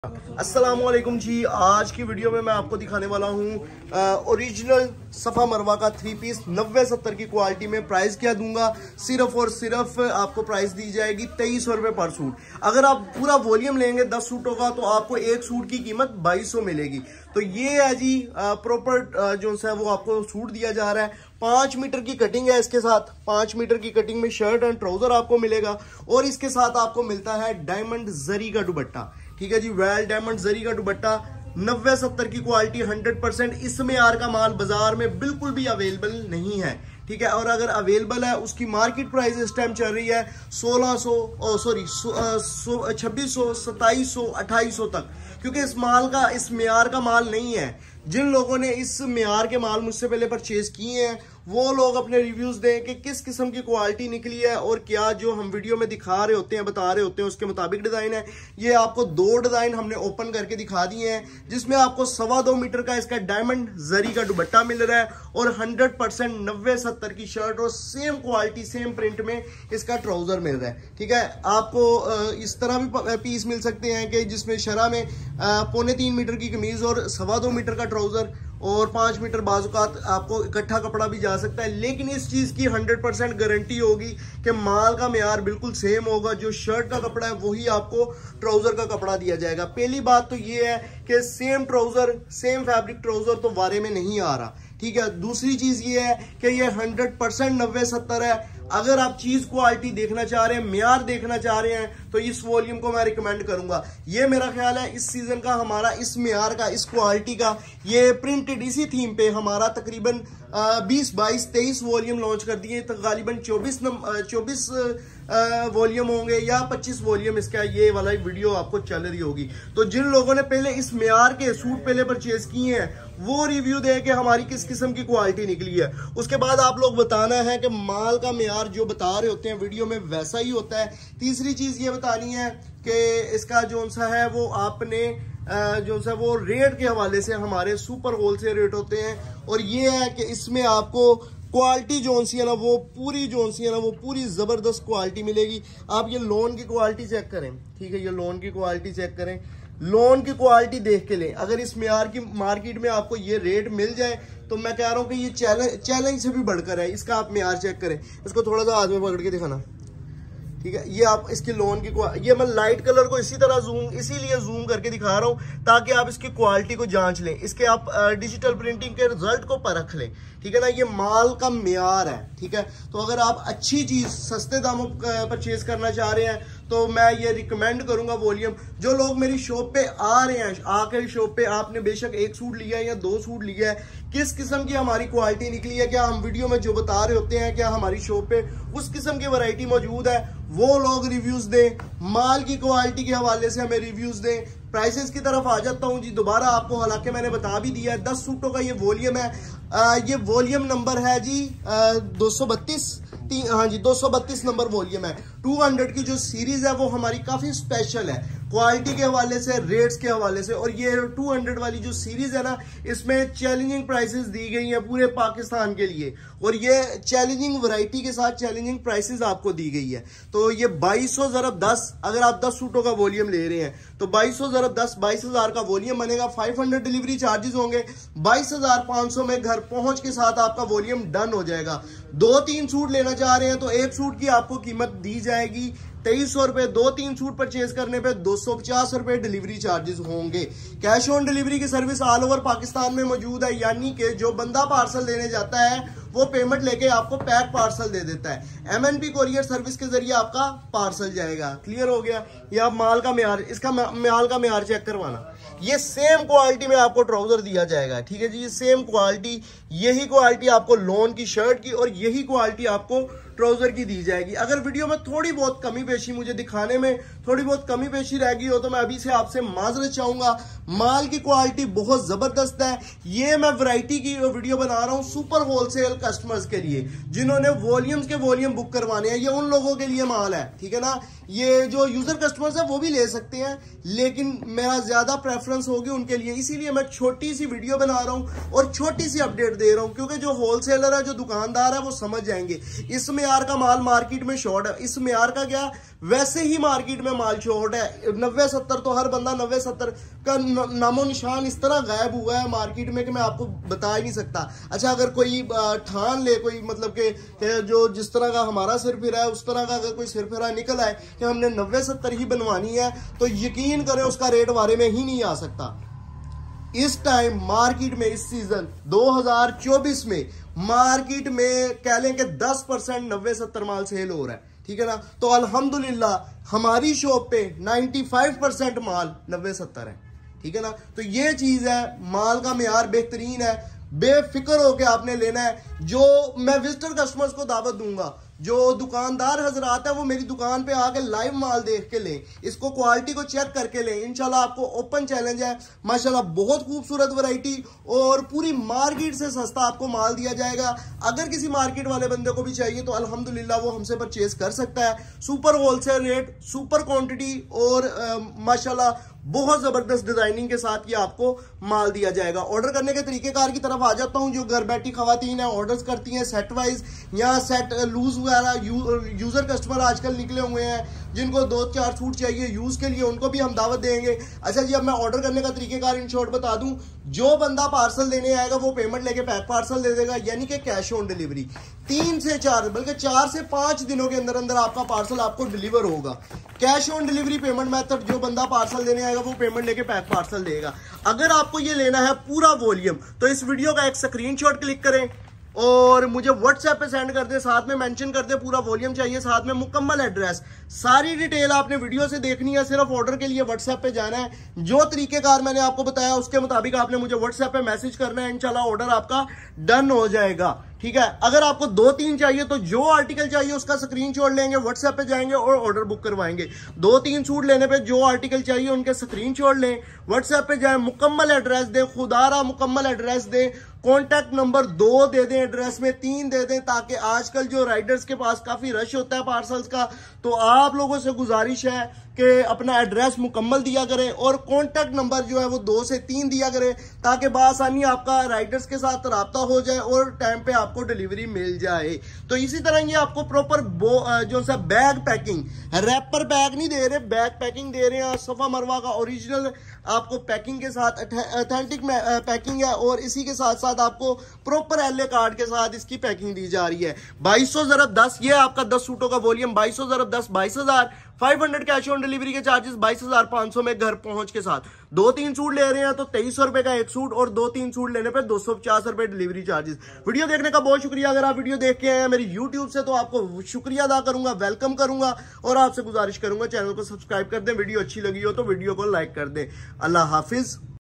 अस्सलामुअलैकुम जी। आज की वीडियो में मैं आपको दिखाने वाला हूँ ओरिजिनल सफ़ा मरवा का 3 पीस 90-70 की क्वालिटी में। प्राइस क्या दूंगा, सिर्फ और सिर्फ आपको प्राइस दी जाएगी 2300 रुपये पर सूट। अगर आप पूरा वॉल्यूम लेंगे 10 सूटों का तो आपको एक सूट की कीमत 2200 मिलेगी। तो ये है जी प्रॉपर जो है वो आपको सूट दिया जा रहा है। 5 मीटर की कटिंग है इसके साथ। 5 मीटर की कटिंग में शर्ट एंड ट्राउजर आपको मिलेगा और इसके साथ आपको मिलता है डायमंड जरी का दुपट्टा। ठीक है जी, वेल डायमंड जरी का दुपट्टा 90-70 की क्वालिटी 100%। इस मेयार का माल बाजार में बिल्कुल भी अवेलेबल नहीं है। ठीक है, और अगर अवेलेबल है उसकी मार्केट प्राइस इस टाइम चल रही है 2600, 2700, 2800 तक, क्योंकि इस माल का इस मेयार का माल नहीं है। जिन लोगों ने इस मेयार के माल मुझसे पहले परचेज किए हैं वो लोग अपने रिव्यूज दें कि किस किस्म की क्वालिटी निकली है और क्या जो हम वीडियो में दिखा रहे होते हैं, बता रहे होते हैं, उसके मुताबिक डिजाइन है। ये आपको 2 डिजाइन हमने ओपन करके दिखा दिए हैं, जिसमें आपको 2.25 मीटर का इसका डायमंड जरी का दुपट्टा मिल रहा है और 100% 90-70 की शर्ट और सेम क्वालिटी सेम प्रिंट में इसका ट्राउजर मिल रहा है। ठीक है, आपको इस तरह भी पीस मिल सकते हैं कि जिसमें शरा में 3.25 मीटर की कमीज और 2.25 मीटर का ट्राउजर और 5 मीटर बाजुकात आपको इकट्ठा कपड़ा भी जा सकता है। लेकिन इस चीज की 100% गारंटी होगी कि माल का मेयार बिल्कुल सेम होगा। जो शर्ट का कपड़ा है वही आपको ट्राउजर का कपड़ा दिया जाएगा। पहली बात तो ये है कि same trouser same fabric trouser तो वारे में नहीं आ रहा। ठीक है, दूसरी चीज ये है कि ये 100% 90-70 है। अगर आप चीज क्वालिटी देखना चाह रहे हैं, मेयार देखना चाह रहे हैं, तो इस वॉल्यूम को मैं रिकमेंड करूंगा। ये मेरा ख्याल है इस सीजन का हमारा इस मेयार का, इस क्वालिटी का, ये प्रिंटेड इसी थीम पे हमारा तकरीबन 20, 22, 23 वॉल्यूम लॉन्च कर दिए। तो गालिबन 24 वॉल्यूम होंगे या 25 वॉल्यूम इसका ये वाला वीडियो आपको चल रही होगी। तो जिन लोगों ने पहले इस मेयार के सूट पहले परचेज किए हैं वो रिव्यू दे कि हमारी किस किस्म की क्वालिटी निकली है। उसके बाद आप लोग बताना है कि माल का मेयार जो बता रहे होते हैं वीडियो में वैसा ही होता है। तीसरी चीज ये बतानी है कि इसका जो सा है वो आपने जो सा वो रेट के हवाले से हमारे सुपर होलसेल रेट होते हैं। और ये है कि इसमें आपको क्वालिटी जो सी है ना वो पूरी जबरदस्त क्वालिटी मिलेगी। आप ये लोन की क्वालिटी चेक करें। ठीक है, ये लोन की क्वालिटी चेक करें, लोन की क्वालिटी देख के लें। अगर इस मेयार की मार्केट में आपको ये रेट मिल जाए तो मैं कह रहा हूं कि ये चैलेंज से भी बढ़कर है। इसका आप मेयार चेक करें, इसको थोड़ा सा हाथ में पकड़ के दिखाना। ठीक है, ये आप इसकी लोन की ये मैं लाइट कलर को इसीलिए जूम करके दिखा रहा हूं ताकि आप इसकी क्वालिटी को जांच लें, इसके आप डिजिटल प्रिंटिंग के रिजल्ट को परख लें। ठीक है ना, ये माल का मेयार है। ठीक है, तो अगर आप अच्छी चीज सस्ते दामों परचेज करना चाह रहे हैं तो मैं ये रिकमेंड करूंगा वॉल्यूम। जो लोग मेरी शॉप पे आ रहे हैं, आकर शॉप पे आपने बेशक 1 सूट लिया है या 2 सूट लिया है, किस किस्म की हमारी क्वालिटी निकली है, क्या हम वीडियो में जो बता रहे होते हैं क्या हमारी शॉप पे उस किस्म की वैरायटी मौजूद है, वो लोग रिव्यूज दें। माल की क्वालिटी के हवाले से हमें रिव्यूज दें। प्राइसेस की तरफ आ जाता हूं जी दोबारा आपको, हालांकि मैंने बता भी दिया है 10 सूटों का ये वॉल्यूम है। ये वॉल्यूम नंबर है जी 232। हाँ जी, 232 नंबर वॉल्यूम है। 200 की जो सीरीज है वो हमारी काफी स्पेशल है क्वालिटी के हवाले से, रेट्स के हवाले से। और ये 200 वाली जो सीरीज है ना, इसमें चैलेंजिंग प्राइसेस दी गई हैं पूरे पाकिस्तान के लिए और ये चैलेंजिंग वैरायटी के साथ चैलेंजिंग प्राइसेस आपको दी गई है। तो ये 2200 ज़रब 10, अगर आप 10 सूटों का वॉल्यूम ले रहे हैं तो 2200 ज़रब 10 22,000 का वॉल्यूम बनेगा। 500 डिलीवरी चार्जेस होंगे। 22,500 में घर पहुंच के साथ आपका वॉल्यूम डन हो जाएगा। 2-3 सूट लेना चाह रहे हैं तो एक सूट की आपको कीमत दी जाएगी 2300 रुपए। 2-3 सूट परचेज करने पे 250 रुपए डिलीवरी चार्जेस होंगे। कैश ऑन डिलीवरी की सर्विस ऑल ओवर पाकिस्तान में मौजूद है, यानी कि जो बंदा पार्सल देने जाता है वो पेमेंट लेके आपको पैक पार्सल दे देता है। MNP कोरियर सर्विस के जरिए आपका पार्सल जाएगा। क्लियर हो गया। ये आप माल का मेयार, इसका माल का मेयार चेक करवाना। ये सेम क्वालिटी में आपको ट्राउजर दिया जाएगा। ठीक है जी, ये सेम क्वालिटी, यही क्वालिटी आपको लोन की शर्ट की और यही क्वालिटी आपको ट्राउजर की दी जाएगी। अगर वीडियो में थोड़ी बहुत कमी पेशी, मुझे दिखाने में थोड़ी बहुत कमी पेशी रह गई हो तो मैं अभी से आपसे माजरत चाहूंगा। माल की क्वालिटी बहुत जबरदस्त है। ये मैं वैरायटी की वीडियो बना रहा हूं सुपर होलसेल कस्टमर्स के लिए, जिन्होंने वॉल्यूम्स के वॉल्यूम बुक करवाने हैं। ये उन लोगों के लिए माल है। ठीक है ना, ये जो यूजर कस्टमर्स है वो भी ले सकते हैं, लेकिन मेरा ज्यादा प्रेफरेंस होगी उनके लिए, इसीलिए मैं छोटी सी वीडियो बना रहा हूं और छोटी सी अपडेट दे रहा हूं, क्योंकि जो होलसेलर है, जो दुकानदार है, वो समझ जाएंगे। इसमें मेयार का माल मार्केट में शॉर्ट है, इस मेयार का क्या वैसे ही मार्केट में माल शॉर्ट है। 90-70 तो हर बंदा 90-70 का नामो निशान इस तरह गायब हुआ है मार्केट में कि मैं आपको बता ही नहीं सकता। अच्छा, अगर कोई ठान ले, कोई मतलब कि जो जिस तरह का हमारा सिर फिरा है उस तरह का अगर कोई सिर फिरा निकल आए कि हमने 90-70 ही बनवानी है, तो यकीन करें उसका रेट वारे में ही नहीं आ सकता। इस टाइम मार्केट में इस सीजन 2024 में मार्केट में कह लें कि 10% 90-70 माल सेल हो रहा है, ठीक है ना। तो अल्हम्दुलिल्लाह हमारी शॉप पे 95% माल 90-70 है, ठीक है ना। तो ये चीज है, माल का मेयार बेहतरीन है, बेफिक्र होके आपने लेना है। जो मैं विजिटर कस्टमर्स को दावत दूंगा, जो दुकानदार हजरात है वो मेरी दुकान पे आके लाइव माल देख के लें, इसको क्वालिटी को चेक करके लें। इंशाल्लाह आपको ओपन चैलेंज है, माशाल्लाह बहुत खूबसूरत वैरायटी और पूरी मार्केट से सस्ता आपको माल दिया जाएगा। अगर किसी मार्केट वाले बंदे को भी चाहिए तो अल्हम्दुलिल्लाह वो हमसे परचेज कर सकता है। Super wholesale rate, super quantity और माशाल्लाह बहुत जबरदस्त डिजाइनिंग के साथ ये आपको माल दिया जाएगा। ऑर्डर करने के तरीकेकार की तरफ आ जाता हूं। जो घर बैठी खवातीन है ऑर्डर्स करती हैं सेट वाइज या सेट लूज वगैरह, यूजर कस्टमर आजकल निकले हुए हैं जिनको 2-4 सूट चाहिए यूज के लिए, उनको भी हम दावत देंगे। अच्छा जी, अब मैं ऑर्डर करने का तरीकेकार इन शॉर्ट बता दूं। जो बंदा पार्सल देने आएगा वो पेमेंट लेके पैक पार्सल दे देगा, यानी कि कैश ऑन डिलीवरी। 3 से 4 बल्कि 4 से 5 दिनों के अंदर अंदर आपका पार्सल आपको डिलीवर होगा। Cash on delivery payment method, जो बंदा पार्सल देने आएगा वो पेमेंट लेके पैक पार्सल देगा। अगर आपको ये लेना है पूरा वॉल्यूम तो इस वीडियो का एक स्क्रीनशॉट क्लिक करें और मुझे व्हाट्सएप पे सेंड कर दे, साथ में मेंशन कर दे पूरा वॉल्यूम चाहिए, साथ में मुकम्मल एड्रेस, सारी डिटेल आपने वीडियो से देखनी है। सिर्फ ऑर्डर के लिए व्हाट्सएप पे जाना है, जो तरीकेकार मैंने आपको बताया उसके मुताबिक आपने मुझे व्हाट्सएप पे मैसेज करना है, इंशाल्लाह ऑर्डर आपका डन हो जाएगा, ठीक है। अगर आपको 2-3 चाहिए तो जो आर्टिकल चाहिए उसका स्क्रीनशॉट लेंगे, व्हाट्सएप पे जाएंगे और ऑर्डर बुक करवाएंगे। 2-3 सूट लेने पे जो आर्टिकल चाहिए उनके स्क्रीनशॉट लें, व्हाट्सएप पे जाएं, मुकम्मल एड्रेस दें, खुदारा मुकम्मल एड्रेस दें, कॉन्टैक्ट नंबर 2 दे दें, एड्रेस में 3 दे दें, ताकि आजकल जो राइडर्स के पास काफी रश होता है पार्सल्स का, तो आप लोगों से गुजारिश है कि अपना एड्रेस मुकम्मल दिया करें और कॉन्टैक्ट नंबर जो है वो 2 से 3 दिया करें, ताकि बासानी आपका राइडर्स के साथ राब्ता हो जाए और टाइम पे आपको डिलीवरी मिल जाए। तो इसी तरह ये आपको प्रॉपर जो सा बैग पैकिंग, रैपर बैग नहीं दे रहे, बैग पैकिंग दे रहे हैं, सफा मरवा का ओरिजिनल आपको पैकिंग के साथ ऑथेंटिक पैकिंग है और इसी के साथ साथ आपको प्रॉपर एलए कार्ड के साथ इसकी पैकिंग दी जा रही है। 2200 ज़रब 10, ये आपका 10 सूटों का वॉल्यूम 2200 ज़रब 10, 22,500 कैश ऑन डिलीवरी के चार्जेस 22,500 में घर पहुंच के साथ। 2-3 सूट ले रहे हैं तो 2300 रुपए का एक सूट और 2-3 सूट लेने पे 250 रुपए डिलीवरी चार्जेस। वीडियो देखने का बहुत शुक्रिया। अगर आप वीडियो देख के आए हैं मेरी यूट्यूब से तो आपको शुक्रिया अदा करूंगा, वेलकम करूंगा और आपसे गुजारिश करूंगा चैनल को सब्सक्राइब कर दें। वीडियो अच्छी लगी हो तो वीडियो को लाइक कर दें। अल्लाह हाफिज।